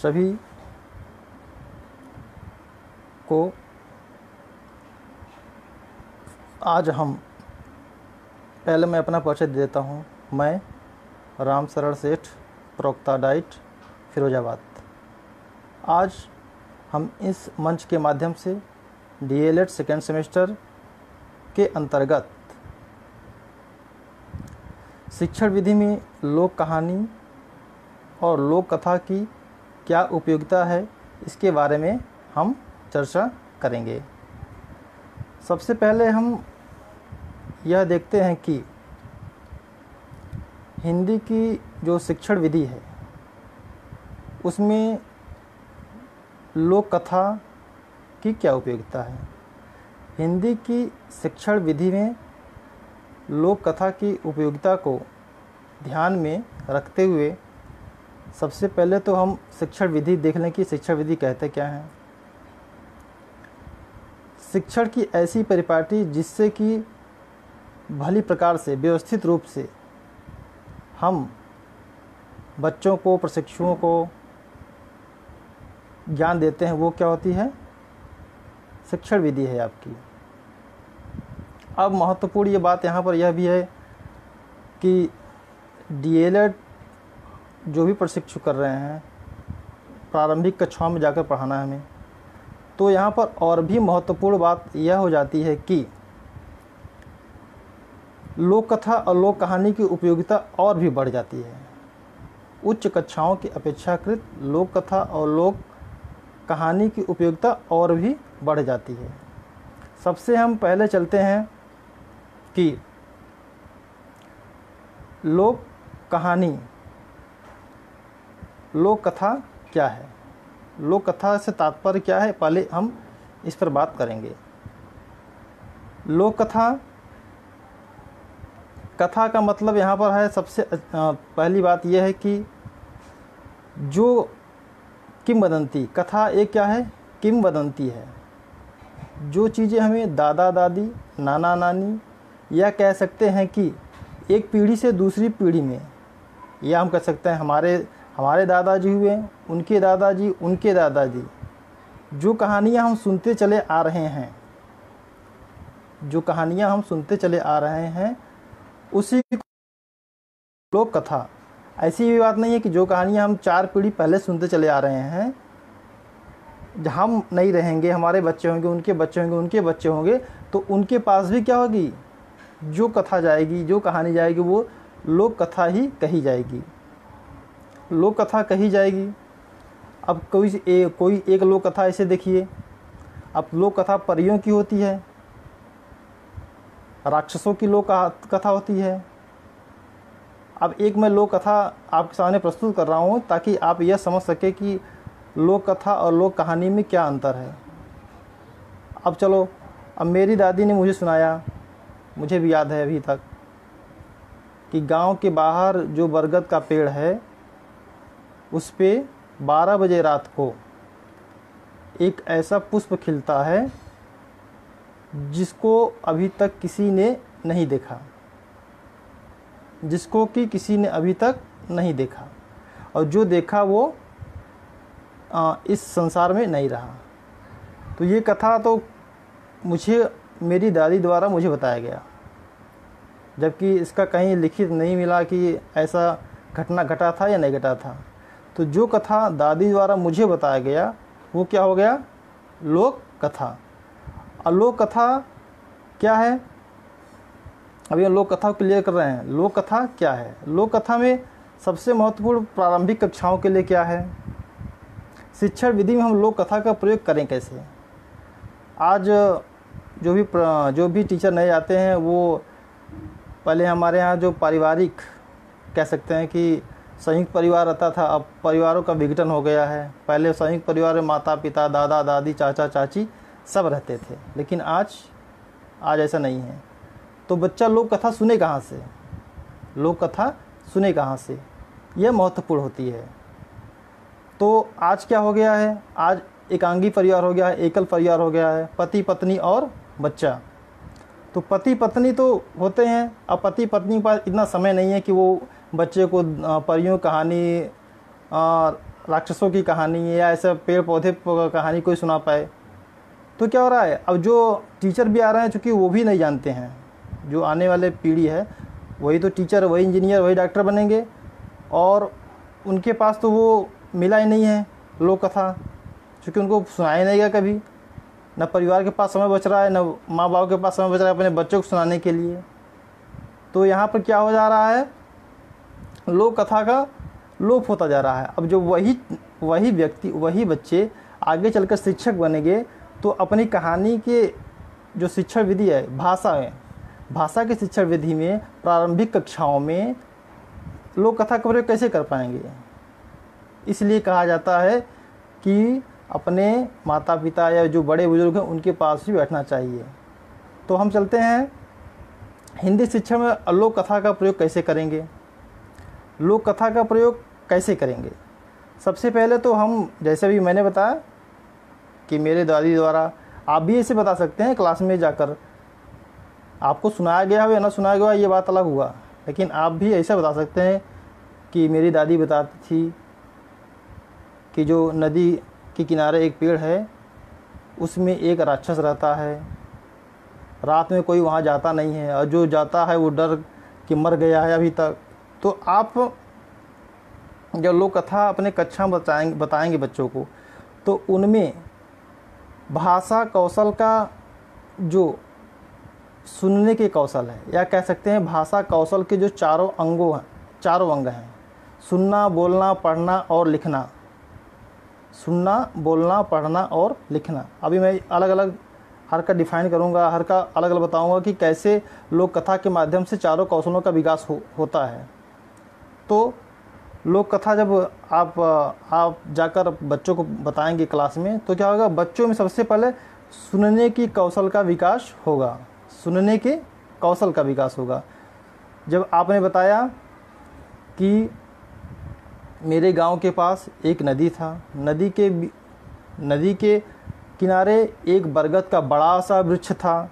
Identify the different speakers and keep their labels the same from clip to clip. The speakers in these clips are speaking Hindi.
Speaker 1: सभी को आज हम पहले मैं अपना परिचय दे देता हूँ। मैं राम शरण सेठ, प्रवक्ता डाइट, फिरोजाबाद। आज हम इस मंच के माध्यम से डीएलएड सेकेंड सेमेस्टर के अंतर्गत शिक्षण विधि में लोक कहानी और लोक कथा की क्या उपयोगिता है, इसके बारे में हम चर्चा करेंगे। सबसे पहले हम यह देखते हैं कि हिंदी की जो शिक्षण विधि है उसमें लोक कथा की क्या उपयोगिता है। हिंदी की शिक्षण विधि में लोक कथा की उपयोगिता को ध्यान में रखते हुए सबसे पहले तो हम शिक्षण विधि देख लें कि शिक्षण विधि कहते क्या हैं। शिक्षण की ऐसी परिपाटी जिससे कि भली प्रकार से व्यवस्थित रूप से हम बच्चों को, प्रशिक्षुओं को ज्ञान देते हैं, वो क्या होती है, शिक्षण विधि है आपकी। अब महत्वपूर्ण ये बात यहाँ पर यह भी है कि डीएलएड जो भी प्रशिक्षु कर रहे हैं, प्रारंभिक कक्षाओं में जाकर पढ़ाना है हमें, तो यहाँ पर और भी महत्वपूर्ण बात यह हो जाती है कि लोक कथा और लोक कहानी की उपयोगिता और भी बढ़ जाती है। उच्च कक्षाओं की अपेक्षाकृत लोक कथा और लोक कहानी की उपयोगिता और भी बढ़ जाती है। सबसे हम पहले चलते हैं कि लोक कहानी, लोक कथा क्या है, लोक कथा से तात्पर्य क्या है, पहले हम इस पर बात करेंगे। लोक कथा, कथा का मतलब यहाँ पर है, सबसे पहली बात यह है कि जो किंवदंती, कथा एक क्या है, किंवदंती है। जो चीज़ें हमें दादा दादी, नाना नानी, या कह सकते हैं कि एक पीढ़ी से दूसरी पीढ़ी में, या हम कह सकते हैं हमारे दादाजी हुए, उनके दादाजी, उनके दादाजी, जो कहानियाँ हम सुनते चले आ रहे हैं, जो कहानियाँ हम सुनते चले आ रहे हैं, उसी लोक कथा। ऐसी भी बात नहीं है कि जो कहानियाँ हम 4 पीढ़ी पहले सुनते चले आ रहे हैं, हम नहीं रहेंगे, हमारे बच्चे होंगे, उनके बच्चे होंगे, उनके बच्चे होंगे, तो उनके पास भी क्या होगी, जो कथा जाएगी, जो कहानी जाएगी, वो लोक कथा ही कही जाएगी, लोक कथा कही जाएगी। अब कोई एक लोक कथा ऐसे देखिए, अब लोक कथा परियों की होती है, राक्षसों की लोक कथा होती है। अब एक मैं लोक कथा आपके सामने प्रस्तुत कर रहा हूँ ताकि आप यह समझ सके कि लोक कथा और लोक कहानी में क्या अंतर है। अब चलो, अब मेरी दादी ने मुझे सुनाया, मुझे भी याद है अभी तक, कि गांव के बाहर जो बरगद का पेड़ है उस पे 12 बजे रात को एक ऐसा पुष्प खिलता है जिसको अभी तक किसी ने नहीं देखा, जिसको कि किसी ने अभी तक नहीं देखा, और जो देखा वो इस संसार में नहीं रहा। तो ये कथा तो मुझे मेरी दादी द्वारा मुझे बताया गया, जबकि इसका कहीं लिखित नहीं मिला कि ऐसा घटना घटा था या नहीं घटा था। तो जो कथा दादी द्वारा मुझे बताया गया वो क्या हो गया, लोक कथा। और लोक कथा क्या है, अभी हम लोक कथा को क्लियर कर रहे हैं। लोक कथा क्या है, लोक कथा में सबसे महत्वपूर्ण प्रारंभिक कक्षाओं के लिए क्या है, शिक्षण विधि में हम लोक कथा का प्रयोग करें कैसे। आज जो भी टीचर नए आते हैं, वो पहले हमारे यहाँ जो पारिवारिक कह सकते हैं कि संयुक्त परिवार रहता था, अब परिवारों का विघटन हो गया है। पहले संयुक्त परिवार में माता पिता, दादा दादी, चाचा चाची सब रहते थे, लेकिन आज ऐसा नहीं है। तो बच्चा लोक कथा सुने कहाँ से, लोक कथा सुने कहाँ से, यह महत्वपूर्ण होती है। तो आज क्या हो गया है, आज एकांगी परिवार हो गया है, एकल परिवार हो गया है, पति पत्नी और बच्चा। तो पति पत्नी तो होते हैं, अब पति पत्नी के पास इतना समय नहीं है कि वो बच्चे को परियों कहानी राक्षसों की कहानी या ऐसा पेड़ पौधे कहानी कोई सुना पाए। तो क्या हो रहा है, अब जो टीचर भी आ रहे हैं चूँकि वो भी नहीं जानते हैं, जो आने वाले पीढ़ी है वही तो टीचर, वही इंजीनियर, वही डॉक्टर बनेंगे, और उनके पास तो वो मिला ही नहीं है लोक कथा, क्योंकि उनको सुनाया नहीं गया कभी। न परिवार के पास समय बच रहा है, न माँ बाप के पास समय बच रहा है अपने बच्चों को सुनाने के लिए। तो यहाँ पर क्या हो जा रहा है, लोक कथा का लोप होता जा रहा है। अब जो वही व्यक्ति, वही बच्चे आगे चलकर शिक्षक बनेंगे, तो अपनी कहानी के जो शिक्षण विधि है, भाषा की शिक्षण विधि में प्रारंभिक कक्षाओं में लोक कथा का प्रयोग कैसे कर पाएंगे। इसलिए कहा जाता है कि अपने माता पिता या जो बड़े बुजुर्ग हैं उनके पास ही बैठना चाहिए। तो हम चलते हैं हिंदी शिक्षा में लोक कथा का प्रयोग कैसे करेंगे। लोक कथा का प्रयोग कैसे करेंगे, सबसे पहले तो हम, जैसे भी मैंने बताया कि मेरे दादी द्वारा, आप भी ऐसे बता सकते हैं क्लास में जाकर। आपको सुनाया गया हो या ना सुनाया गया ये बात अलग हुआ, लेकिन आप भी ऐसा बता सकते हैं कि मेरी दादी बताती थी कि जो नदी के किनारे एक पेड़ है, उसमें एक राक्षस रहता है, रात में कोई वहाँ जाता नहीं है, और जो जाता है वो डर कि मर गया है अभी तक। तो आप जब लोक कथा अपने कक्षा में बताएंगे बच्चों को, तो उनमें भाषा कौशल का जो सुनने के कौशल है, या कह सकते हैं भाषा कौशल के जो चारों अंग हैं, सुनना, बोलना, पढ़ना और लिखना। सुनना, बोलना, पढ़ना और लिखना। अभी मैं अलग अलग हर का डिफाइन करूँगा, हर का अलग अलग बताऊँगा कि कैसे लोक कथा के माध्यम से चारों कौशलों का विकास होता है। तो लोक कथा जब आप जाकर बच्चों को बताएंगे क्लास में, तो क्या होगा, बच्चों में सबसे पहले सुनने की कौशल का विकास होगा। सुनने के कौशल का विकास होगा। जब आपने बताया कि मेरे गांव के पास एक नदी था, नदी के किनारे एक बरगद का बड़ा सा वृक्ष था,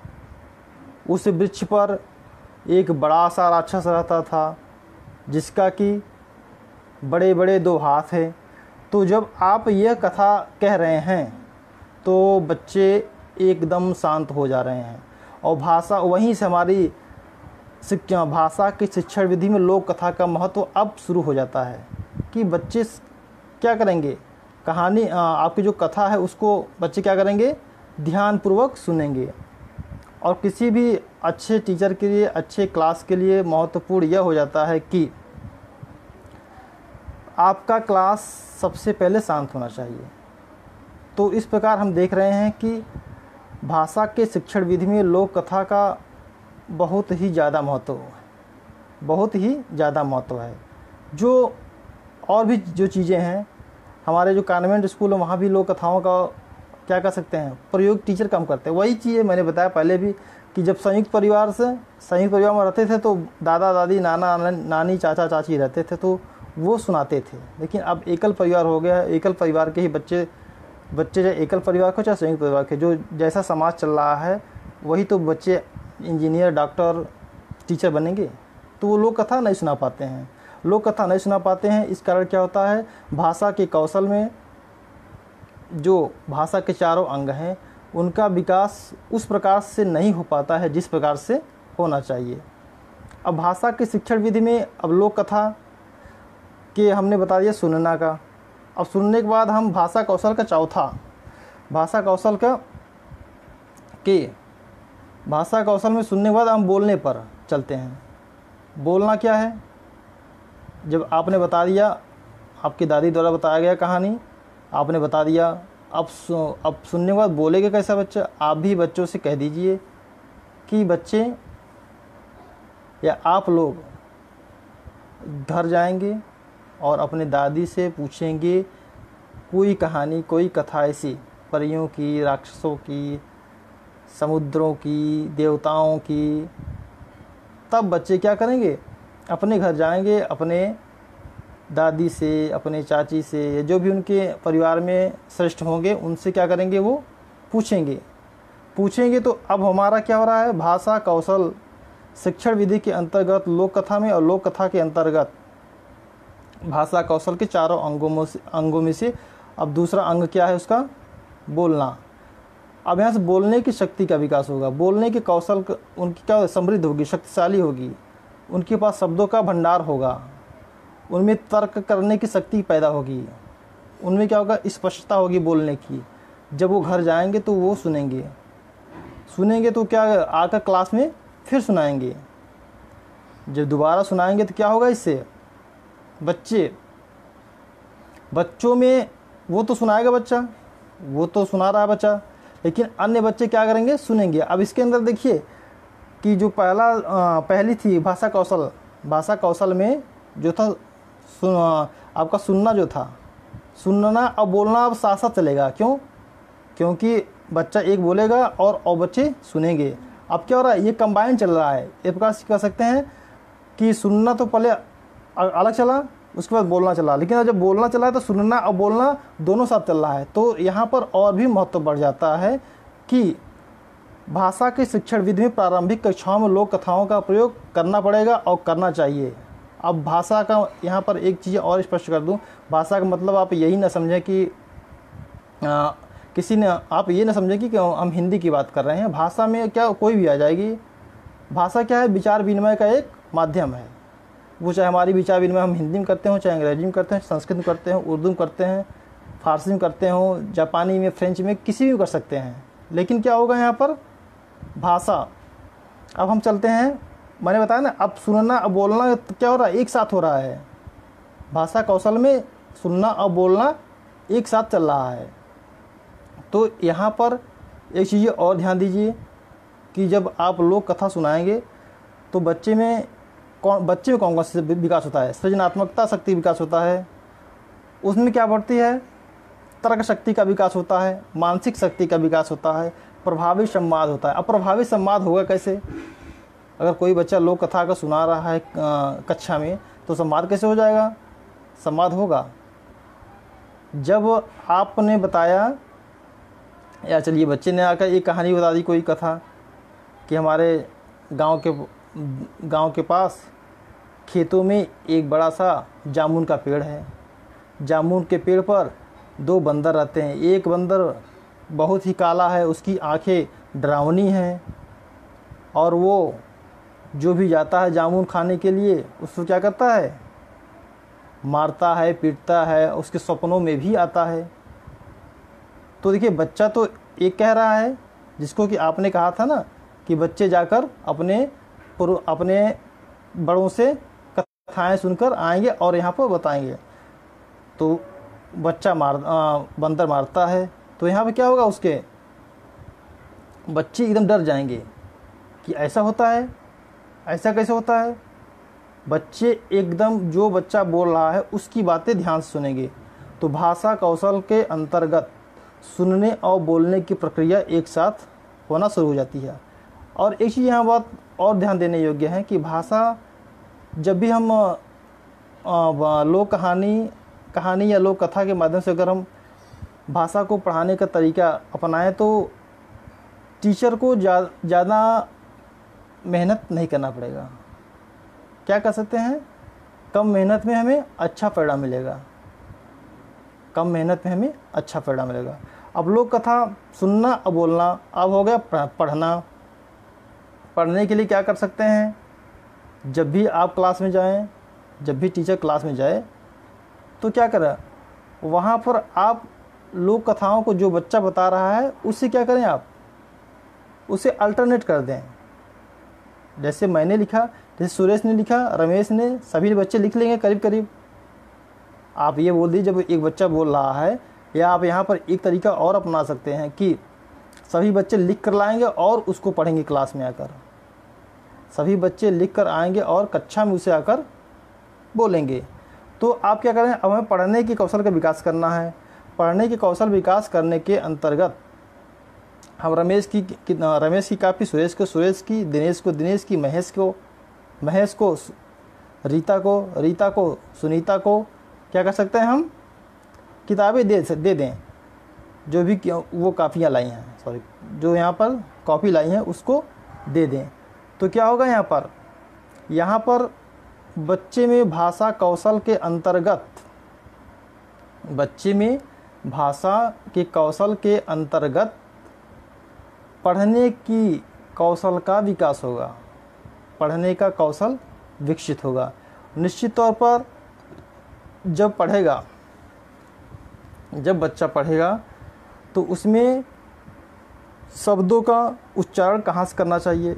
Speaker 1: उस वृक्ष पर एक बड़ा सा राक्षस रहता था जिसका कि बड़े बड़े 2 हाथ हैं। तो जब आप यह कथा कह रहे हैं तो बच्चे एकदम शांत हो जा रहे हैं, और भाषा वहीं से हमारी भाषा की शिक्षण विधि में लोक कथा का महत्व अब शुरू हो जाता है कि बच्चे क्या करेंगे, कहानी आपकी जो कथा है उसको बच्चे क्या करेंगे, ध्यानपूर्वक सुनेंगे। और किसी भी अच्छे टीचर के लिए, अच्छे क्लास के लिए महत्वपूर्ण यह हो जाता है कि आपका क्लास सबसे पहले शांत होना चाहिए। तो इस प्रकार हम देख रहे हैं कि भाषा के शिक्षण विधि में लोक कथा का बहुत ही ज़्यादा महत्व है। जो और भी जो चीज़ें हैं, हमारे जो कॉन्वेंट स्कूल है वहाँ भी लोक कथाओं का क्या कर सकते हैं, प्रयोग टीचर कम करते हैं। वही चीज़ें मैंने बताया पहले भी कि जब संयुक्त परिवार में रहते थे तो दादा दादी, नाना नानी, चाचा चाची रहते थे तो वो सुनाते थे। लेकिन अब एकल परिवार हो गया है, एकल परिवार के ही बच्चे चाहे एकल परिवार को चाहे संयुक्त परिवार के, जो जैसा समाज चल रहा है वही तो बच्चे इंजीनियर, डॉक्टर, टीचर बनेंगे। तो वो लोक कथा नहीं सुना पाते हैं। इस कारण क्या होता है, भाषा के कौशल में जो भाषा के चारों अंग हैं उनका विकास उस प्रकार से नहीं हो पाता है जिस प्रकार से होना चाहिए। अब भाषा की शिक्षण विधि में अब लोक कथा के हमने बता दिया सुनना का। अब सुनने के बाद हम भाषा कौशल का भाषा कौशल में सुनने के बाद हम बोलने पर चलते हैं। बोलना क्या है, जब आपने बता दिया, आपकी दादी द्वारा बताया गया कहानी आपने बता दिया, अब सुनने के बाद बोलेगा कैसा बच्चा। आप भी बच्चों से कह दीजिए कि बच्चे या आप लोग घर जाएंगे और अपने दादी से पूछेंगे कोई कहानी, कोई कथा ऐसी, परियों की, राक्षसों की, समुद्रों की, देवताओं की। तब बच्चे क्या करेंगे, अपने घर जाएंगे, अपने दादी से, अपने चाची से, जो भी उनके परिवार में श्रेष्ठ होंगे उनसे क्या करेंगे, वो पूछेंगे। तो अब हमारा क्या हो रहा है, भाषा कौशल शिक्षण विधि के अंतर्गत लोक कथा में और लोक कथा के अंतर्गत भाषा कौशल के चारों अंगों में से अब दूसरा अंग क्या है उसका? बोलना। अब यहाँ से बोलने की शक्ति का विकास होगा, बोलने के कौशल उनकी क्या समृद्ध होगी, शक्तिशाली होगी, उनके पास शब्दों का भंडार होगा, उनमें तर्क करने की शक्ति पैदा होगी, उनमें क्या होगा? स्पष्टता होगी बोलने की। जब वो घर जाएंगे तो वो सुनेंगे तो क्या आकर क्लास में फिर सुनाएंगे। जब दोबारा सुनाएंगे तो क्या होगा? इससे बच्चों में वो तो सुनाएगा बच्चा, वो तो सुना रहा है बच्चा, लेकिन अन्य बच्चे क्या करेंगे? सुनेंगे। अब इसके अंदर देखिए कि जो पहली थी भाषा कौशल में जो था आपका सुनना जो था, सुनना अब बोलना अब साथ साथ चलेगा। क्यों? क्योंकि बच्चा एक बोलेगा और बच्चे सुनेंगे। अब क्या हो रहा है? ये कंबाइन चल रहा है। एक प्रकार से कह सकते हैं कि सुनना तो पहले अलग चला, उसके बाद बोलना चला, लेकिन जब बोलना चला है तो सुनना और बोलना दोनों साथ चल रहा है। तो यहाँ पर और भी महत्व बढ़ जाता है कि भाषा के शिक्षण विधि में प्रारंभिक कक्षाओं में लोक कथाओं का प्रयोग करना पड़ेगा और करना चाहिए। अब भाषा का यहाँ पर एक चीज़ और स्पष्ट कर दूँ, भाषा का मतलब आप यही ना समझें कि आप ये ना समझें कि हम हिंदी की बात कर रहे हैं। भाषा में क्या कोई भी आ जाएगी। भाषा क्या है? विचार विनिमय का एक माध्यम है। वो चाहे हमारी विचार विनिमय हम हिंदी में करते हो, चाहे अंग्रेजी में करते हैं, संस्कृत में करते हैं, उर्दू में करते हैं, फारसी में करते हो, जापानी में, फ्रेंच में, किसी भी कर सकते हैं। लेकिन क्या होगा यहाँ पर? भाषा। अब हम चलते हैं, मैंने बताया ना, अब सुनना अब बोलना क्या हो रहा है? एक साथ हो रहा है। भाषा कौशल में सुनना और बोलना एक साथ चल रहा है। तो यहाँ पर एक चीज़ और ध्यान दीजिए कि जब आप लोक कथा सुनाएंगे तो बच्चे में कौन कौन से विकास होता है? सृजनात्मकता शक्ति विकास होता है। उसमें क्या बढ़ती है? तर्क शक्ति का विकास होता है, मानसिक शक्ति का विकास होता है, प्रभावी संवाद होता है। अब प्रभावी संवाद होगा कैसे? अगर कोई बच्चा लोक कथा का सुना रहा है कक्षा में तो संवाद कैसे हो जाएगा? संवाद होगा जब आपने बताया, या चलिए बच्चे ने आकर एक कहानी बता दी, कोई कथा कि हमारे गांव के पास खेतों में एक बड़ा सा जामुन का पेड़ है। जामुन के पेड़ पर 2 बंदर रहते हैं। एक बंदर बहुत ही काला है, उसकी आंखें डरावनी हैं, और वो जो भी जाता है जामुन खाने के लिए उसको क्या करता है? मारता है, पीटता है, उसके सपनों में भी आता है। तो देखिए बच्चा तो एक कह रहा है, जिसको कि आपने कहा था ना कि बच्चे जाकर अपने बड़ों से कथाएं सुनकर आएंगे और यहाँ पर बताएंगे। तो बच्चा बंदर मारता है, तो यहाँ पे क्या होगा? उसके बच्चे एकदम डर जाएंगे कि ऐसा होता है, ऐसा कैसे होता है। बच्चे एकदम जो बच्चा बोल रहा है उसकी बातें ध्यान से सुनेंगे। तो भाषा कौशल के अंतर्गत सुनने और बोलने की प्रक्रिया एक साथ होना शुरू हो जाती है। और एक चीज़ यहाँ बात और ध्यान देने योग्य है कि भाषा, जब भी हम लोक कहानी या लोक कथा के माध्यम से अगर हम भाषा को पढ़ाने का तरीका अपनाएं तो टीचर को ज़्यादा मेहनत नहीं करना पड़ेगा। क्या कर सकते हैं? कम मेहनत में हमें अच्छा परिणाम मिलेगा। अब लोक कथा सुनना और बोलना अब हो गया पढ़ना। पढ़ने के लिए क्या कर सकते हैं? जब भी आप क्लास में जाएं, जब भी टीचर क्लास में जाए तो क्या करें? वहाँ पर आप लोक कथाओं को जो बच्चा बता रहा है उससे क्या करें? आप उसे अल्टरनेट कर दें। जैसे मैंने लिखा, जैसे सुरेश ने लिखा, रमेश ने, सभी बच्चे लिख लेंगे करीब करीब। आप ये बोल दीजिए जब एक बच्चा बोल रहा है, या आप यहाँ पर एक तरीका और अपना सकते हैं कि सभी बच्चे लिख कर लाएंगे और उसको पढ़ेंगे क्लास में आकर। सभी बच्चे लिख कर आएंगे और कक्षा में उसे आकर बोलेंगे। तो आप क्या करें? अब हमें पढ़ने की कौशल का विकास करना है। पढ़ने के कौशल विकास करने के अंतर्गत हम रमेश की कापी सुरेश की, दिनेश की, महेश को, रीता को, सुनीता को क्या कर सकते हैं? हम किताबें दे दें। जो भी वो कापियाँ लाई हैं, जो यहाँ पर कॉपी लाई हैं उसको दे दें। तो क्या होगा? यहाँ पर बच्चे में भाषा कौशल के अंतर्गत, बच्चे में भाषा के कौशल के अंतर्गत पढ़ने की कौशल का विकास होगा, पढ़ने का कौशल विकसित होगा। निश्चित तौर पर जब पढ़ेगा, जब बच्चा पढ़ेगा तो उसमें शब्दों का उच्चारण कहाँ से करना चाहिए,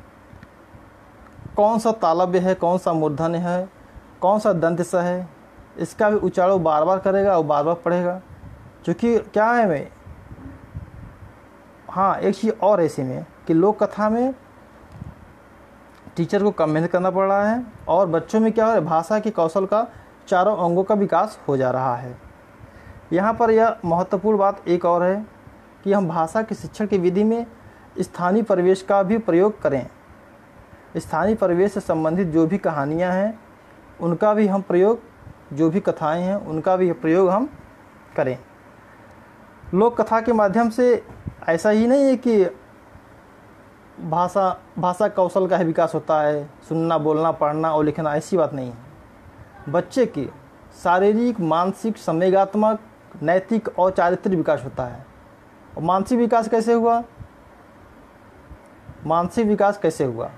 Speaker 1: कौन सा तालव्य है, कौन सा मूर्धन्य है, कौन सा दंत स है, इसका भी उच्चारण वो बार बार करेगा और बार बार पढ़ेगा। क्योंकि क्या है में, हाँ एक चीज़ और ऐसी में कि लोक कथा में टीचर को कम मेहनत करना पड़ रहा है और बच्चों में क्या हो रहा है, भाषा के कौशल का चारों अंगों का विकास हो जा रहा है। यहाँ पर यह महत्वपूर्ण बात एक और है कि हम भाषा के शिक्षण की विधि में स्थानीय परिवेश का भी प्रयोग करें। स्थानीय परिवेश से संबंधित जो भी कहानियाँ हैं उनका भी हम प्रयोग, जो भी कथाएं हैं उनका भी प्रयोग हम करें। लोक कथा के माध्यम से ऐसा ही नहीं है कि भाषा कौशल का ही विकास होता है, सुनना, बोलना, पढ़ना और लिखना, ऐसी बात नहीं है। बच्चे की शारीरिक, मानसिक, संवेगात्मक, नैतिक और चारित्रिक विकास होता है। और मानसिक विकास कैसे हुआ, मानसिक विकास कैसे हुआ,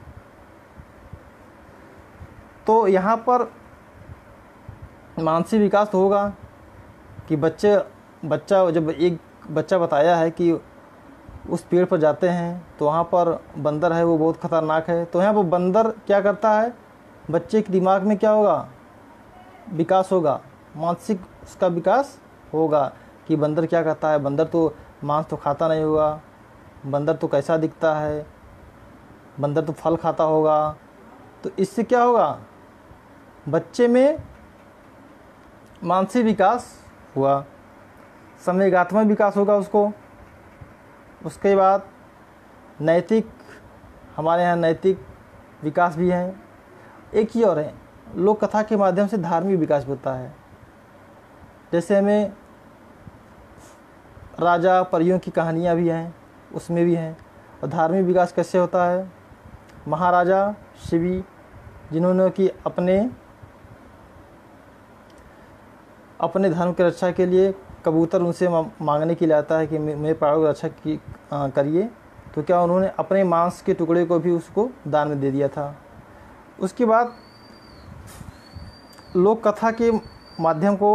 Speaker 1: तो यहाँ पर मानसिक विकास तो होगा कि बच्चा जब एक बच्चा बताया है कि उस पेड़ पर जाते हैं तो वहाँ पर बंदर है, वो बहुत ख़तरनाक है, तो यहाँ पर बंदर क्या करता है, बच्चे के दिमाग में क्या होगा, विकास होगा, मानसिक उसका विकास होगा कि बंदर क्या करता है, बंदर तो मांस तो खाता नहीं होगा, बंदर तो कैसा दिखता है, बंदर तो फल खाता होगा। तो इससे क्या होगा, बच्चे में मानसिक विकास हुआ, संवेगात्मक विकास होगा उसको। उसके बाद नैतिक, हमारे यहाँ नैतिक विकास भी है। एक ही और है, लोक कथा के माध्यम से धार्मिक विकास होता है। जैसे हमें राजा परियों की कहानियाँ भी हैं, उसमें भी हैं। और धार्मिक विकास कैसे होता है, महाराजा शिवी जिन्होंने कि अपने धर्म की रक्षा के लिए कबूतर उनसे मांगने के लिए आता है कि मेरे प्राणों की रक्षा करिए, तो क्या उन्होंने अपने मांस के टुकड़े को भी उसको दान में दे दिया था। उसके बाद लोक कथा के माध्यम को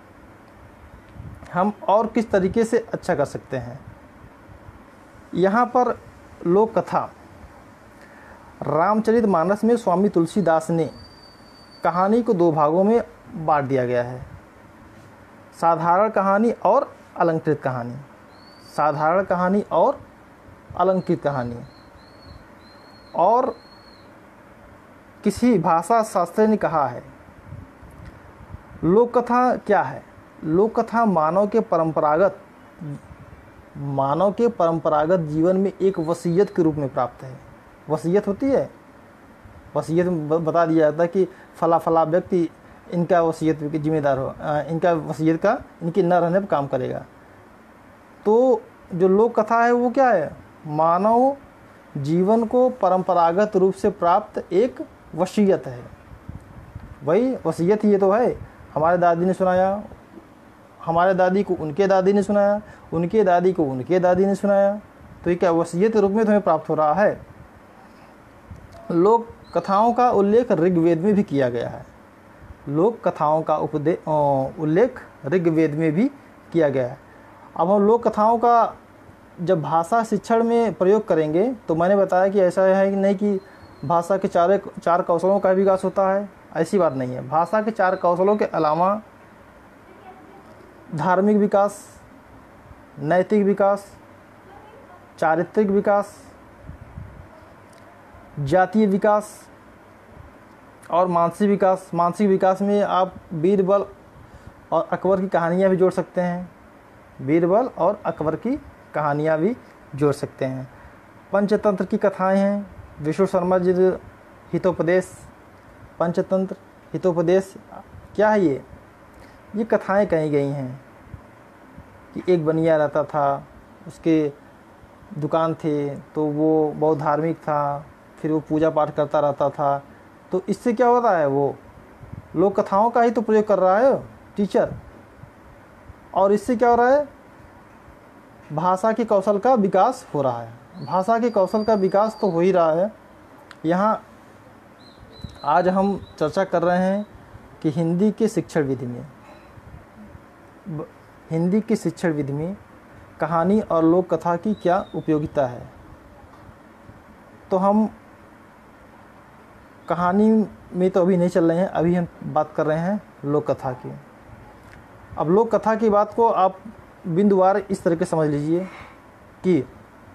Speaker 1: हम और किस तरीके से अच्छा कर सकते हैं। यहाँ पर लोक कथा रामचरितमानस में स्वामी तुलसीदास ने कहानी को दो भागों में बांट दिया गया है, साधारण कहानी और अलंकृत कहानी। साधारण कहानी और अलंकृत कहानी। और किसी भाषा शास्त्री ने कहा है, लोक कथा क्या है, लोक कथा मानव के परंपरागत जीवन में एक वसीयत के रूप में प्राप्त है। वसीयत होती है, वसीयत में बता दिया जाता है कि फला फला व्यक्ति इनका वसीयत के जिम्मेदार हो, इनका वसीयत का इनके न रहने पर काम करेगा। तो जो लोक कथा है वो क्या है, मानव जीवन को परंपरागत रूप से प्राप्त एक वसीयत है। वही वसीयत ये तो है, हमारे दादी ने सुनाया, हमारे दादी को उनके दादी ने सुनाया, उनके दादी को उनके दादी ने सुनाया, तो ये क्या वसीयत के रूप में तुम्हें प्राप्त हो रहा है। लोक कथाओं का उल्लेख ऋग्वेद में भी किया गया है। लोक कथाओं का उल्लेख ऋग्वेद में भी किया गया है। अब हम लोक कथाओं का जब भाषा शिक्षण में प्रयोग करेंगे तो मैंने बताया कि ऐसा है कि नहीं कि भाषा के चार कौशलों का विकास होता है, ऐसी बात नहीं है। भाषा के चार कौशलों के अलावा धार्मिक विकास, नैतिक विकास, चारित्रिक विकास, जातीय विकास और मानसिक विकास। मानसिक विकास में आप बीरबल और अकबर की कहानियाँ भी जोड़ सकते हैं, बीरबल और अकबर की कहानियाँ भी जोड़ सकते हैं। पंचतंत्र की कथाएं हैं, विष्णु शर्मा जी हितोपदेश, पंचतंत्र हितोपदेश क्या है ये कथाएं कही गई हैं कि एक बनिया रहता था, उसके दुकान थे, तो वो बहुत धार्मिक था, फिर वो पूजा पाठ करता रहता था, तो इससे क्या होता है, वो लोक कथाओं का ही तो प्रयोग कर रहा है टीचर, और इससे क्या हो रहा है, भाषा के कौशल का विकास हो रहा है। भाषा के कौशल का विकास तो हो ही रहा है। यहाँ आज हम चर्चा कर रहे हैं कि हिंदी के शिक्षण विधि में, हिंदी की शिक्षण विधि में कहानी और लोक कथा की क्या उपयोगिता है। तो हम कहानी में तो अभी नहीं चल रहे हैं, अभी हम बात कर रहे हैं लोक कथा की। अब लोक कथा की बात को आप बिंदुवार इस तरह के समझ लीजिए कि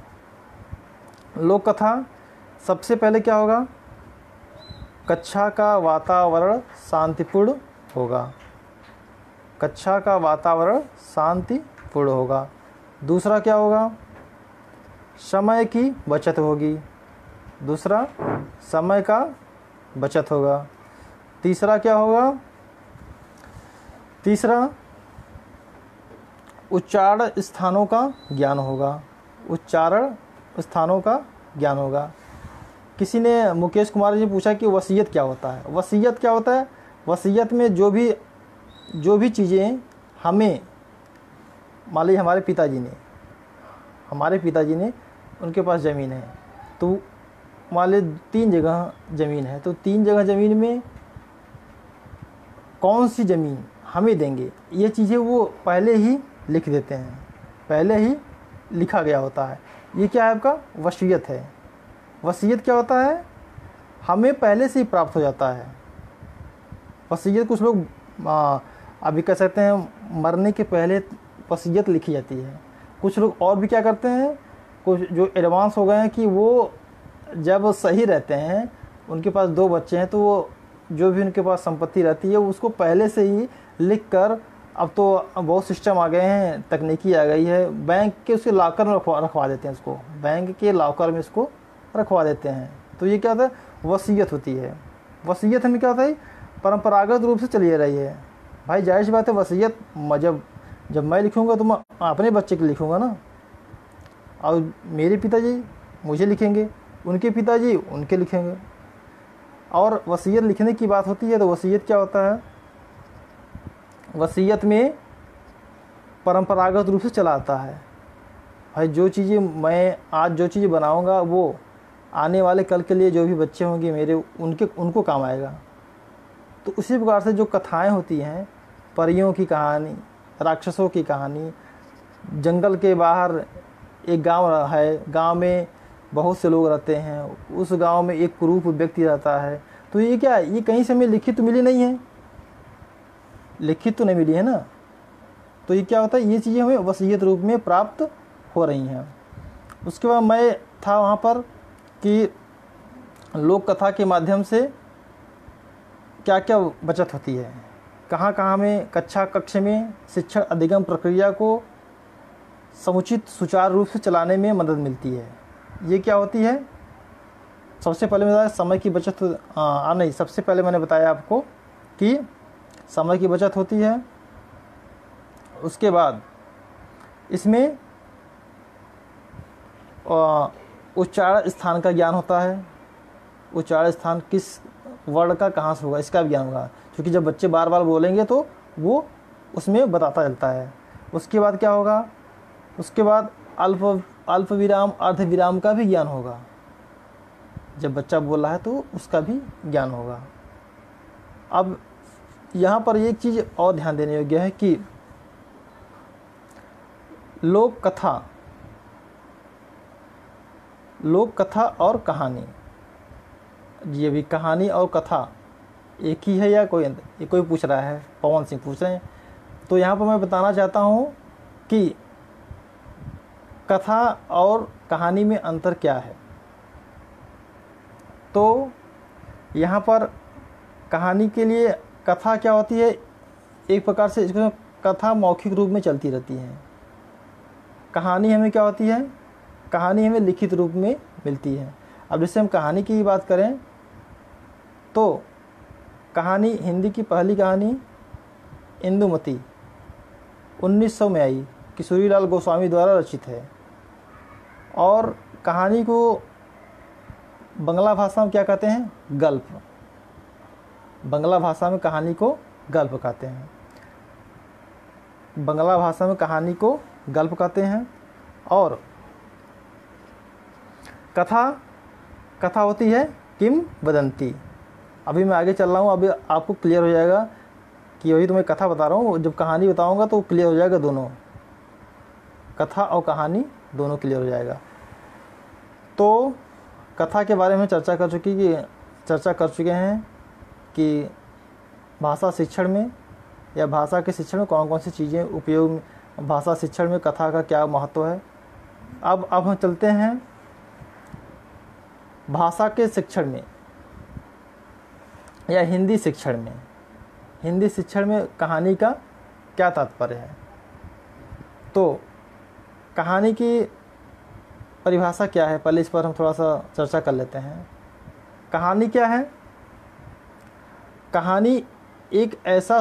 Speaker 1: लोक कथा सबसे पहले क्या होगा, कक्षा का वातावरण शांतिपूर्ण होगा। कक्षा का वातावरण शांतिपूर्ण होगा। दूसरा क्या होगा, समय की बचत होगी। दूसरा, समय का बचत होगा। तीसरा क्या होगा, तीसरा उच्चारण स्थानों का ज्ञान होगा। उच्चारण स्थानों का ज्ञान होगा। किसी ने, मुकेश कुमार जी पूछा कि वसीयत क्या होता है। वसीयत क्या होता है, वसीयत में जो भी चीज़ें हमें, मान लीजिए हमारे पिताजी ने उनके पास ज़मीन है, तो मान लीजिए 3 जगह ज़मीन है, तो 3 जगह ज़मीन में कौन सी ज़मीन हमें देंगे, ये चीज़ें वो पहले ही लिख देते हैं, पहले ही लिखा गया होता है। ये क्या है, आपका वसीयत है। वसीयत क्या होता है, हमें पहले से ही प्राप्त हो जाता है। वसीयत कुछ लोग अभी कह सकते हैं मरने के पहले वसीयत लिखी जाती है। कुछ लोग और भी क्या करते हैं, कुछ जो एडवांस हो गए हैं कि वो जब सही रहते हैं, उनके पास 2 बच्चे हैं, तो वो जो भी उनके पास संपत्ति रहती है उसको पहले से ही लिख कर, अब तो बहुत सिस्टम आ गए हैं, तकनीकी आ गई है, बैंक के उसके लॉकर में रखवा देते हैं, उसको बैंक के लॉकर में इसको रखवा देते हैं। तो ये क्या होता है, वसीयत होती है। वसीयत हमें क्या होता है, परंपरागत रूप से चली आ रही है। भाई जाहिर सी बात है, वसीयत जब मैं लिखूँगा तो मैं अपने बच्चे के लिखूँगा ना, और मेरे पिताजी मुझे लिखेंगे, उनके पिताजी उनके लिखेंगे। और वसीयत लिखने की बात होती है तो वसीयत क्या होता है, वसीयत में परंपरागत रूप से चला आता है। भाई जो चीज़ें मैं आज जो चीज़ बनाऊंगा वो आने वाले कल के लिए जो भी बच्चे होंगे मेरे, उनको काम आएगा। तो उसी प्रकार से जो कथाएं होती हैं, परियों की कहानी, राक्षसों की कहानी, जंगल के बाहर एक गांव है, गांव में बहुत से लोग रहते हैं, उस गांव में एक कुरूप व्यक्ति रहता है। तो ये क्या, ये कहीं से हमें लिखित तो मिली नहीं है, लिखित तो नहीं मिली है ना। तो ये क्या होता है, ये चीज़ें हमें वसीयत रूप में प्राप्त हो रही हैं। उसके बाद मैं था वहाँ पर कि लोक कथा के माध्यम से क्या क्या बचत होती है, कहाँ कहाँ में कक्ष में शिक्षण अधिगम प्रक्रिया को समुचित सुचारू रूप से चलाने में मदद मिलती है। ये क्या होती है, सबसे पहले मैं बताया समय की बचत, नहीं, सबसे पहले मैंने बताया आपको कि समय की बचत होती है। उसके बाद इसमें उच्चारण स्थान का ज्ञान होता है। उच्चारण स्थान किस वर्ड का कहाँ से होगा, इसका भी ज्ञान होगा, क्योंकि जब बच्चे बार बार बोलेंगे तो वो उसमें बताता चलता है। उसके बाद क्या होगा, उसके बाद अल्प विराम अर्ध विराम का भी ज्ञान होगा। जब बच्चा बोल रहा है तो उसका भी ज्ञान होगा। अब यहाँ पर एक चीज़ और ध्यान देने योग्य है कि लोक कथा और कहानी, ये भी कहानी और कथा एक ही है या कोई पूछ रहा है, पवन सिंह पूछ रहे हैं। तो यहाँ पर मैं बताना चाहता हूँ कि कथा और कहानी में अंतर क्या है। तो यहाँ पर कहानी के लिए कथा क्या होती है, एक प्रकार से इसमें कथा मौखिक रूप में चलती रहती है। कहानी हमें क्या होती है, कहानी हमें लिखित रूप में मिलती है। अब जैसे हम कहानी की बात करें तो कहानी, हिंदी की पहली कहानी इंदुमती 1900 में आई, किशोरीलाल गोस्वामी द्वारा रचित है। और कहानी को बंगला भाषा में क्या कहते हैं, गल्प। बंगला भाषा में कहानी को गल्प कहते हैं। बंगला भाषा में कहानी को गल्प कहते हैं। और कथा होती है किंवदंती। अभी मैं आगे चल रहा हूँ, अभी आपको क्लियर हो जाएगा कि वही तो मैं कथा बता रहा हूँ, जब कहानी बताऊँगा तो क्लियर हो जाएगा, दोनों कथा और कहानी दोनों क्लियर हो जाएगा। तो कथा के बारे में चर्चा कर चुके हैं कि भाषा शिक्षण में या भाषा के शिक्षण में कौन कौन सी चीज़ें उपयोग, भाषा शिक्षण में कथा का क्या महत्व है। अब हम चलते हैं भाषा के शिक्षण में या हिंदी शिक्षण में। हिंदी शिक्षण में कहानी का क्या तात्पर्य है। तो कहानी की परिभाषा क्या है, पहले इस पर हम थोड़ा सा चर्चा कर लेते हैं। कहानी क्या है? कहानी एक ऐसा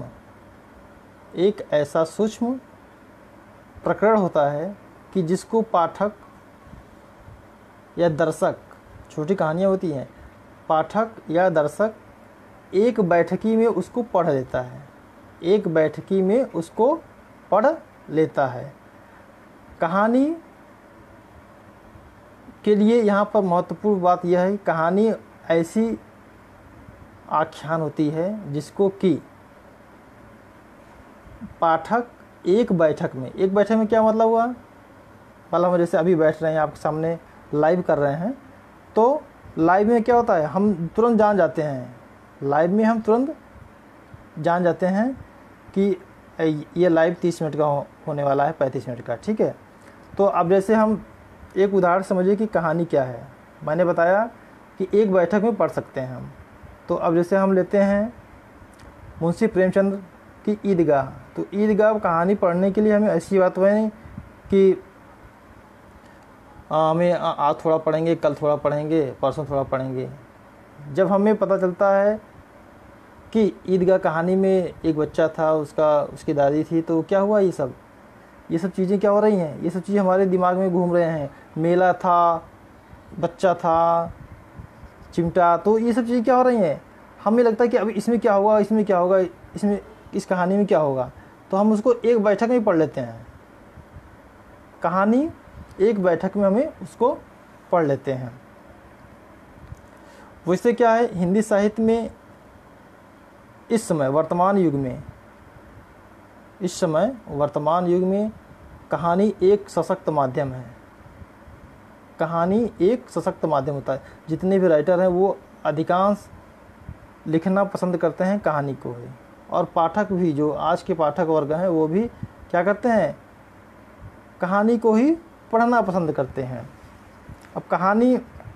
Speaker 1: सूक्ष्म प्रकरण होता है कि जिसको पाठक या दर्शक, छोटी कहानियाँ होती हैं, पाठक या दर्शक एक बैठकी में उसको पढ़ लेता है, एक बैठकी में उसको पढ़ लेता है। कहानी के लिए यहाँ पर महत्वपूर्ण बात यह है, कहानी ऐसी आख्यान होती है जिसको कि पाठक एक बैठक में क्या मतलब हुआ, मतलब हम जैसे अभी बैठ रहे हैं आपके सामने लाइव कर रहे हैं, तो लाइव में क्या होता है, हम तुरंत जान जाते हैं, लाइव में हम तुरंत जान जाते हैं कि ये लाइव 30 मिनट का होने वाला है, 35 मिनट का, ठीक है। तो अब जैसे हम एक उदाहरण समझिए कि कहानी क्या है। मैंने बताया कि एक बैठक में पढ़ सकते हैं हम। तो अब जैसे हम लेते हैं मुंशी प्रेमचंद की ईदगाह, तो ईदगाह कहानी पढ़ने के लिए हमें ऐसी बात है कि हमें आज थोड़ा पढ़ेंगे, कल थोड़ा पढ़ेंगे, परसों थोड़ा पढ़ेंगे। जब हमें पता चलता है कि ईदगाह कहानी में एक बच्चा था, उसकी दादी थी, तो क्या हुआ, ये सब चीज़ें क्या हो रही हैं, ये सब चीज़ें हमारे दिमाग में घूम रहे हैं। मेला था, बच्चा था, चिमटा, तो ये सब चीज़ें क्या हो रही हैं, हमें लगता है कि अभी इसमें क्या होगा, इसमें क्या होगा, इस कहानी में क्या होगा, तो हम उसको एक बैठक में पढ़ लेते हैं। कहानी एक बैठक में हमें उसको पढ़ लेते हैं। वैसे क्या है, हिंदी साहित्य में इस समय वर्तमान युग में कहानी एक सशक्त माध्यम है। कहानी एक सशक्त माध्यम होता है। जितने भी राइटर हैं वो अधिकांश लिखना पसंद करते हैं कहानी को ही, और पाठक भी, जो आज के पाठक वर्ग हैं, वो भी क्या करते हैं, कहानी को ही पढ़ना पसंद करते हैं। अब कहानी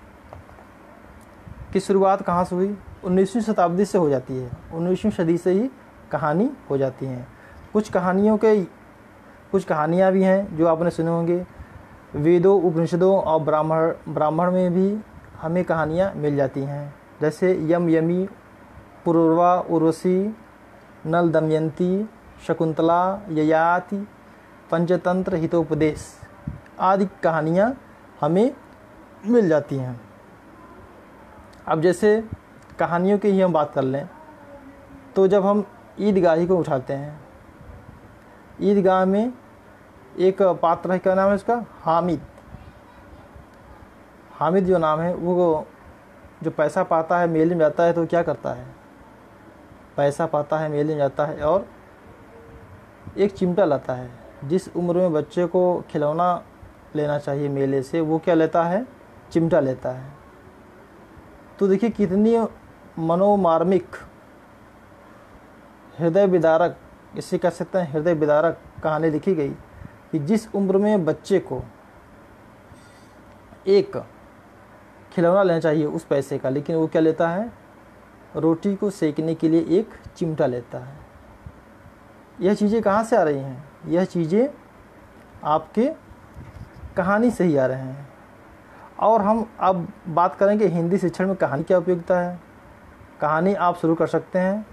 Speaker 1: की शुरुआत कहाँ से हुई? 19वीं शताब्दी से हो जाती है। 19वीं सदी से ही कहानी हो जाती हैं। कुछ कहानियाँ भी हैं जो आपने सुने होंगे। वेदों, उपनिषदों और ब्राह्मण में भी हमें कहानियाँ मिल जाती हैं, जैसे यम यमी, पुरूरवा उर्वशी, नल दमयंती, शकुंतला, ययाति, पंचतंत्र, हितोपदेश आदि कहानियाँ हमें मिल जाती हैं। अब जैसे कहानियों की ही हम बात कर लें, तो जब हम ईदगाह को उठाते हैं, ईदगाह में एक पात्र है, क्या नाम है उसका, हामिद जो नाम है, वो जो पैसा पाता है, मेले में जाता है, तो क्या करता है, पैसा पाता है, मेले में जाता है और एक चिमटा लाता है। जिस उम्र में बच्चे को खिलौना लेना चाहिए मेले से, वो क्या लेता है, चिमटा लेता है। तो देखिए कितनी मनोमार्मिक, हृदय विदारक, इसे कह सकते हैं हृदय विदारक कहानी लिखी गई कि जिस उम्र में बच्चे को एक खिलौना लेना चाहिए उस पैसे का, लेकिन वो क्या लेता है, रोटी को सेकने के लिए एक चिमटा लेता है। यह चीज़ें कहाँ से आ रही हैं? यह चीज़ें आपके कहानी से ही आ रहे हैं। और हम अब बात करेंगे हिंदी शिक्षण में कहानी क्या उपयोगिता है। कहानी आप शुरू कर सकते हैं।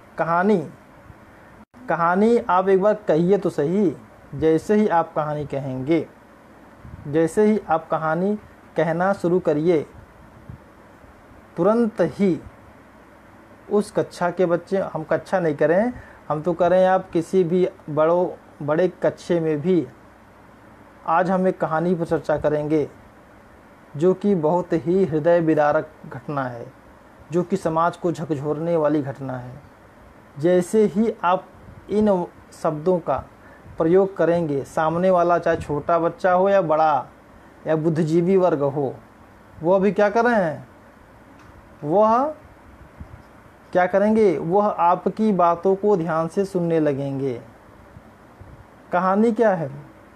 Speaker 1: कहानी आप एक बार कहिए तो सही। जैसे ही आप कहानी कहेंगे, जैसे ही आप कहानी कहना शुरू करिए, तुरंत ही उस कक्षा के बच्चे, हम कक्षा नहीं करें, हम तो करें आप किसी भी बड़े कक्षे में भी आज हम एक कहानी पर चर्चा करेंगे जो कि बहुत ही हृदय विदारक घटना है, जो कि समाज को झकझोरने वाली घटना है। जैसे ही आप इन शब्दों का प्रयोग करेंगे, सामने वाला चाहे छोटा बच्चा हो या बड़ा या बुद्धिजीवी वर्ग हो, वह भी क्या कर रहे हैं, वह क्या करेंगे, वह आपकी बातों को ध्यान से सुनने लगेंगे। कहानी क्या है?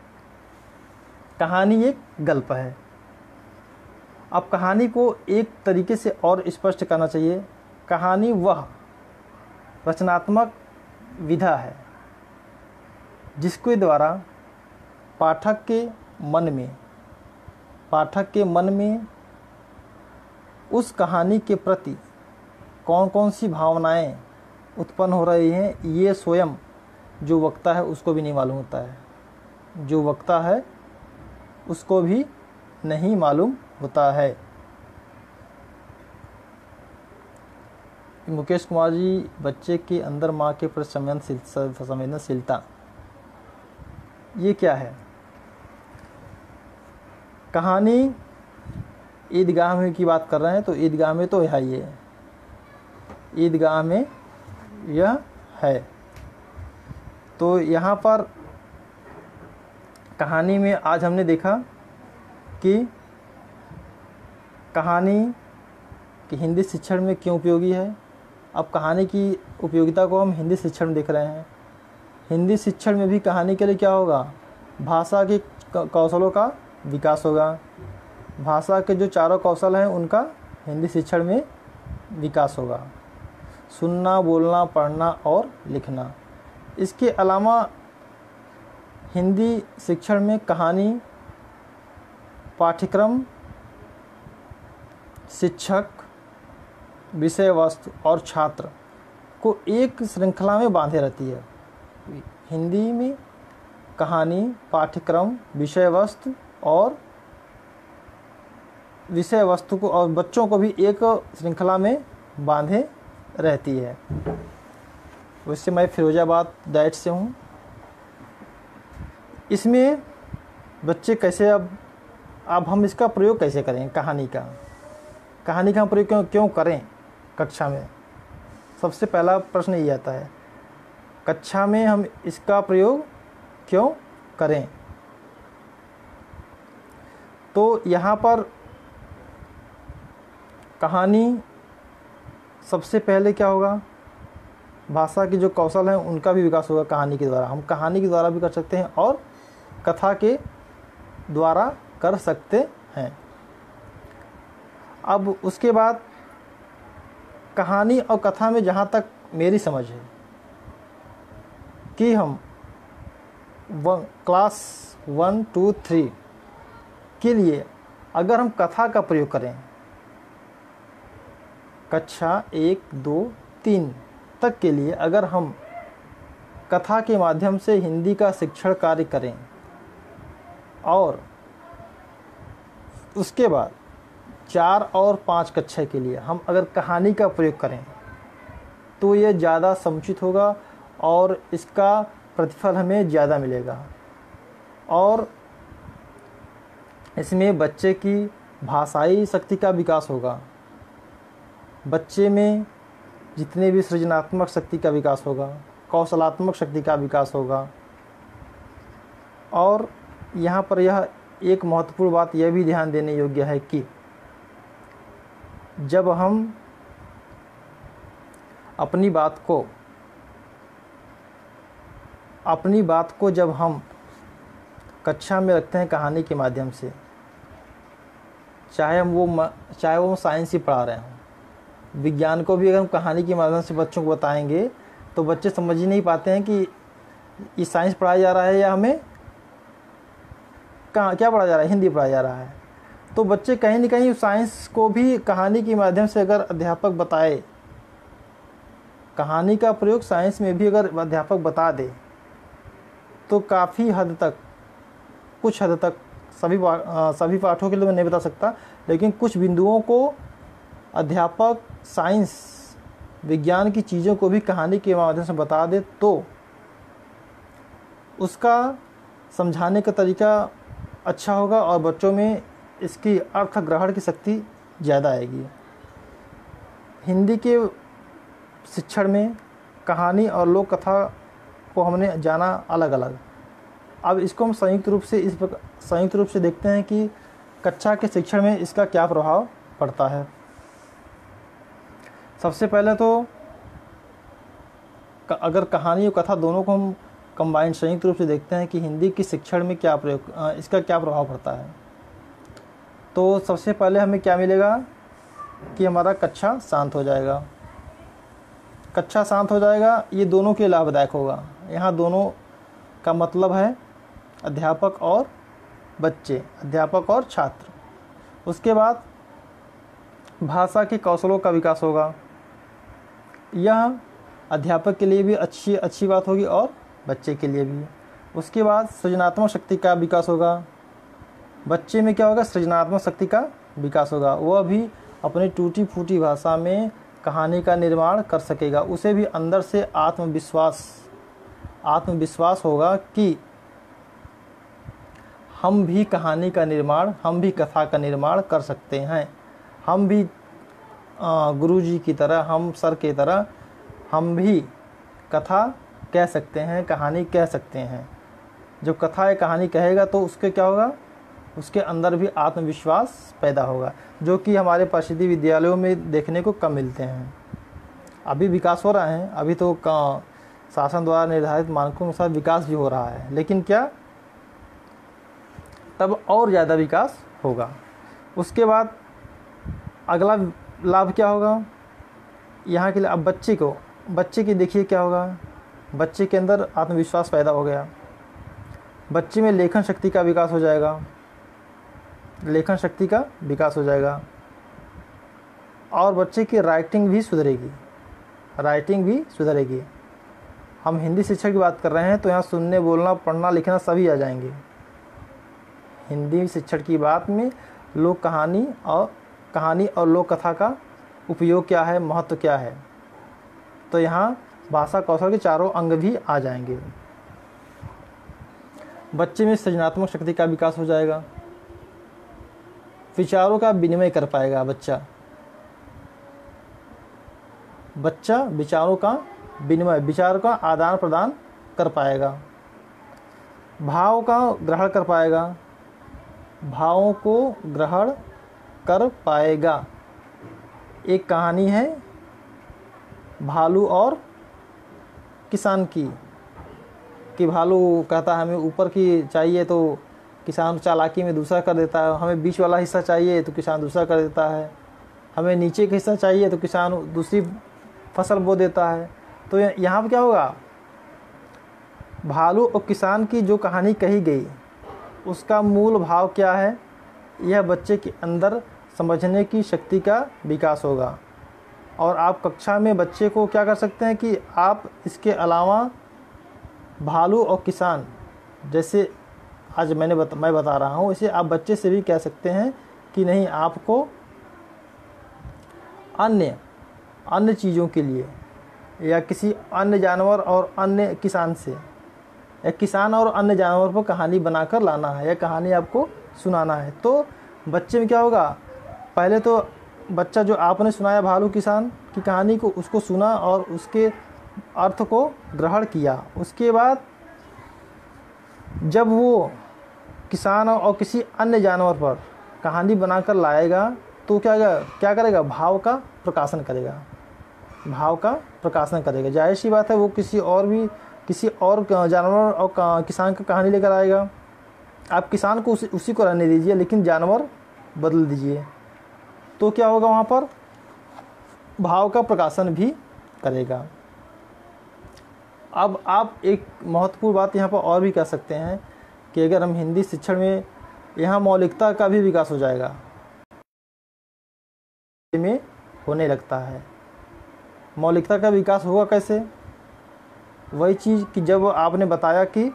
Speaker 1: कहानी एक गल्प है। अब कहानी को एक तरीके से और स्पष्ट करना चाहिए। कहानी वह रचनात्मक विधा है जिसके द्वारा पाठक के मन में उस कहानी के प्रति कौन कौन सी भावनाएं उत्पन्न हो रही हैं, ये स्वयं जो वक्ता है उसको भी नहीं मालूम होता है। जो वक्ता है उसको भी नहीं मालूम होता है। मुकेश कुमार जी, बच्चे के अंदर माँ के प्रति संवेदनशीलता, ये क्या है? कहानी ईदगाह में की बात कर रहे हैं, तो ईदगाह में तो यह ही है, ईदगाह में यह है। तो यहाँ पर कहानी में आज हमने देखा कि कहानी कि हिंदी शिक्षण में क्यों उपयोगी है। अब कहानी की उपयोगिता को हम हिंदी शिक्षण में देख रहे हैं। हिंदी शिक्षण में भी कहानी के लिए क्या होगा, भाषा के कौशलों का विकास होगा। भाषा के जो चारों कौशल हैं उनका हिंदी शिक्षण में विकास होगा, सुनना, बोलना, पढ़ना और लिखना। इसके अलावा हिंदी शिक्षण में कहानी पाठ्यक्रम, शिक्षक, विषय वस्तु और छात्र को एक श्रृंखला में बांधे रहती है। हिंदी में कहानी, पाठ्यक्रम, विषय वस्तु को और बच्चों को भी एक श्रृंखला में बांधे रहती है। वैसे मैं फिरोजाबाद डाइट से हूँ। इसमें बच्चे कैसे, अब हम इसका प्रयोग कैसे करें? कहानी का हम प्रयोग क्यों करें कक्षा में? सबसे पहला प्रश्न ये आता है, कक्षा में हम इसका प्रयोग क्यों करें? तो यहाँ पर कहानी सबसे पहले क्या होगा, भाषा के जो कौशल हैं उनका भी विकास होगा कहानी के द्वारा। हम कहानी के द्वारा भी कर सकते हैं और कथा के द्वारा कर सकते हैं। अब उसके बाद कहानी और कथा में जहाँ तक मेरी समझ है कि हम क्लास 1, 2, 3 के लिए अगर हम कथा का प्रयोग करें, कक्षा 1, 2, 3 तक के लिए अगर हम कथा के माध्यम से हिंदी का शिक्षण कार्य करें और उसके बाद 4 और 5 कक्षा के लिए हम अगर कहानी का प्रयोग करें तो ये ज़्यादा समुचित होगा और इसका प्रतिफल हमें ज़्यादा मिलेगा। और इसमें बच्चे की भाषाई शक्ति का विकास होगा, बच्चे में जितने भी सृजनात्मक शक्ति का विकास होगा, कौशलात्मक शक्ति का विकास होगा। और यहाँ पर यह एक महत्वपूर्ण बात यह भी ध्यान देने योग्य है कि जब हम अपनी बात को जब हम कक्षा में रखते हैं कहानी के माध्यम से, चाहे वो साइंस ही पढ़ा रहे हों, विज्ञान को भी अगर हम कहानी के माध्यम से बच्चों को बताएंगे तो बच्चे समझ ही नहीं पाते हैं कि ये साइंस पढ़ाया जा रहा है या हमें क्या पढ़ाया जा रहा है, हिंदी पढ़ाया जा रहा है। तो बच्चे कहीं ना कहीं साइंस को भी कहानी के माध्यम से अगर अध्यापक बताए, कहानी का प्रयोग साइंस में भी अगर अध्यापक बता दे तो काफ़ी हद तक, कुछ हद तक, सभी पाठों के लिए मैं नहीं बता सकता, लेकिन कुछ बिंदुओं को अध्यापक साइंस विज्ञान की चीज़ों को भी कहानी के माध्यम से बता दे तो उसका समझाने का तरीका अच्छा होगा और बच्चों में इसकी अर्थ ग्रहण की शक्ति ज़्यादा आएगी। हिंदी के शिक्षण में कहानी और लोक कथा को हमने जाना अलग अलग। अब इसको हम संयुक्त रूप से देखते हैं कि कक्षा के शिक्षण में इसका क्या प्रभाव पड़ता है। सबसे पहले तो अगर कहानी और कथा दोनों को हम कंबाइंड संयुक्त रूप से देखते हैं कि हिंदी के शिक्षण में इसका क्या प्रभाव पड़ता है, तो सबसे पहले हमें क्या मिलेगा कि हमारा कक्षा शांत हो जाएगा। कक्षा शांत हो जाएगा, ये दोनों के लाभदायक होगा। यहाँ दोनों का मतलब है अध्यापक और बच्चे, अध्यापक और छात्र। उसके बाद भाषा के कौशलों का विकास होगा। यह अध्यापक के लिए भी अच्छी बात होगी और बच्चे के लिए भी। उसके बाद सृजनात्मक शक्ति का विकास होगा। बच्चे में क्या होगा? सृजनात्मक शक्ति का विकास होगा। वह भी अपनी टूटी फूटी भाषा में कहानी का निर्माण कर सकेगा। उसे भी अंदर से आत्मविश्वास होगा कि हम भी कहानी का निर्माण, हम भी कथा का निर्माण कर सकते हैं। हम भी गुरुजी की तरह, हम सर की तरह हम भी कथा कह सकते हैं, कहानी कह सकते हैं। जब कथा या कहानी कहेगा तो उसके क्या होगा? उसके अंदर भी आत्मविश्वास पैदा होगा, जो कि हमारे प्रसिद्धि विद्यालयों में देखने को कम मिलते हैं। अभी विकास हो रहा है, अभी तो शासन द्वारा निर्धारित मानकों के अनुसार विकास भी हो रहा है, लेकिन क्या तब और ज़्यादा विकास होगा। उसके बाद अगला लाभ क्या होगा यहाँ के लिए? अब बच्चे की देखिए क्या होगा। बच्चे के अंदर आत्मविश्वास पैदा हो गया, बच्चे में लेखन शक्ति का विकास हो जाएगा, लेखन शक्ति का विकास हो जाएगा। और बच्चे की राइटिंग भी सुधरेगी। हम हिंदी शिक्षा की बात कर रहे हैं तो यहाँ सुनने, बोलना, पढ़ना, लिखना सभी आ जाएंगे। हिंदी शिक्षण की बात में लोक कहानी और लोक कथा का उपयोग क्या है, महत्व क्या है, तो यहाँ भाषा कौशल के चारों अंग भी आ जाएंगे। बच्चे में सृजनात्मक शक्ति का विकास हो जाएगा। विचारों का विनिमय कर पाएगा बच्चा विचारों का विनिमय, विचार का आदान प्रदान कर पाएगा। भाव का ग्रहण कर पाएगा, भावों को ग्रहण कर पाएगा। एक कहानी है भालू और किसान की, कि भालू कहता है हमें ऊपर की चाहिए तो किसान चालाकी में दूसरा कर देता है, हमें बीच वाला हिस्सा चाहिए तो किसान दूसरा कर देता है, हमें नीचे का हिस्सा चाहिए तो किसान दूसरी फसल बो देता है। तो यहाँ पर क्या होगा? भालू और किसान की जो कहानी कही गई उसका मूल भाव क्या है, यह बच्चे के अंदर समझने की शक्ति का विकास होगा। और आप कक्षा में बच्चे को क्या कर सकते हैं कि आप इसके अलावा भालू और किसान, जैसे आज मैं बता रहा हूँ, इसे आप बच्चे से भी कह सकते हैं कि नहीं, आपको अन्य चीज़ों के लिए या किसी अन्य जानवर और अन्य किसान से, या किसान और अन्य जानवर पर कहानी बनाकर लाना है या कहानी आपको सुनाना है। तो बच्चे में क्या होगा? पहले तो बच्चा जो आपने सुनाया भालू किसान की कहानी को, उसको सुना और उसके अर्थ को ग्रहण किया। उसके बाद जब वो किसान और किसी अन्य जानवर पर कहानी बनाकर लाएगा तो क्या करेगा? भाव का प्रकाशन करेगा। जाहिर सी बात है वो किसी और जानवर और किसान की कहानी लेकर आएगा। आप किसान को उसी को रहने दीजिए, लेकिन जानवर बदल दीजिए, तो क्या होगा? वहाँ पर भाव का प्रकाशन भी करेगा। अब आप एक महत्वपूर्ण बात यहाँ पर और भी कह सकते हैं कि अगर हम हिंदी शिक्षण में, यहाँ मौलिकता का भी विकास हो जाएगा, में होने लगता है। मौलिकता का विकास होगा कैसे? वही चीज़ कि जब आपने बताया कि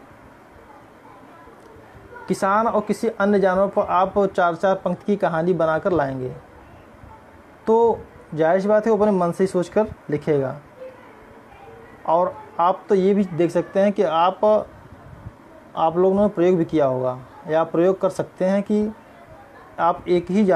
Speaker 1: किसान और किसी अन्य जानवर पर आप 4-4 पंक्ति की कहानी बनाकर लाएंगे, तो जायज़ बात है वो अपने मन से ही सोच कर लिखेगा। और आप तो ये भी देख सकते हैं कि आप लोगों ने प्रयोग भी किया होगा या प्रयोग कर सकते हैं कि आप एक ही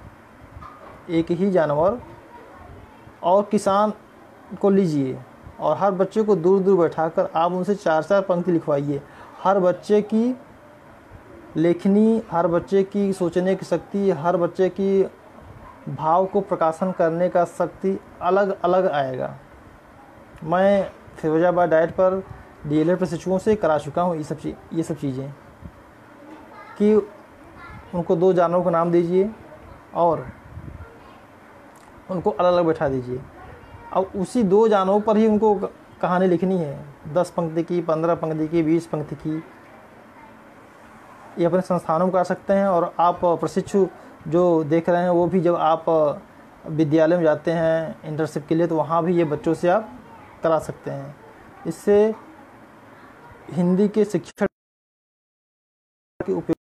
Speaker 1: जानवर और किसान को लीजिए और हर बच्चे को दूर दूर बैठाकर आप उनसे 4-4 पंक्ति लिखवाइए। हर बच्चे की लेखनी, हर बच्चे की सोचने की शक्ति, हर बच्चे की भाव को प्रकाशन करने का शक्ति अलग अलग आएगा। मैं फिरोजाबाद डाइट पर डीएलएड प्रशिक्षुओं से करा चुका हूँ ये सब चीज़ें कि उनको 2 जानवरों का नाम दीजिए और उनको अलग अलग बैठा दीजिए। अब उसी 2 जानवरों पर ही उनको कहानी लिखनी है, 10 पंक्ति की, 15 पंक्ति की, 20 पंक्ति की। ये अपने संस्थानों में कर सकते हैं। और आप प्रशिक्षु जो देख रहे हैं वो भी जब आप विद्यालय में जाते हैं इंटर्नशिप के लिए तो वहाँ भी ये बच्चों से आप करा सकते हैं। इससे हिंदी के शिक्षण के उपयोग